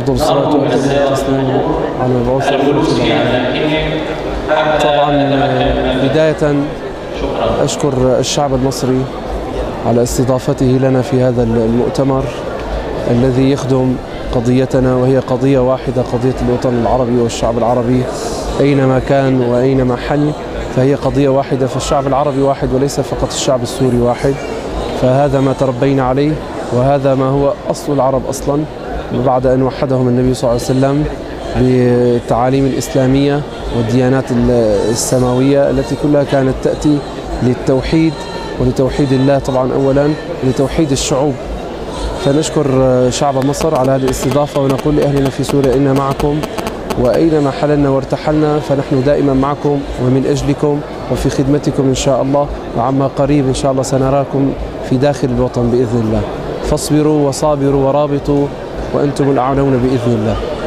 أفضل الصلاة والتسليم على المبعوث رحمة العالمين. طبعا بداية أشكر الشعب المصري على استضافته لنا في هذا المؤتمر الذي يخدم قضيتنا، وهي قضية واحدة، قضية الوطن العربي والشعب العربي أينما كان وأينما حل، فهي قضية واحدة. فالشعب العربي واحد وليس فقط الشعب السوري واحد، فهذا ما تربينا عليه، وهذا ما هو أصل العرب أصلا بعد أن وحدهم النبي صلى الله عليه وسلم بالتعاليم الإسلامية والديانات السماوية التي كلها كانت تأتي للتوحيد ولتوحيد الله طبعا أولا، ولتوحيد الشعوب. فنشكر شعب مصر على هذه الاستضافة، ونقول لأهلنا في سوريا إنا معكم، وأينما حللنا وارتحلنا فنحن دائما معكم ومن أجلكم وفي خدمتكم إن شاء الله، وعما قريب إن شاء الله سنراكم في داخل الوطن بإذن الله. فاصبروا وصابروا ورابطوا وأنتم الأعلون بإذن الله.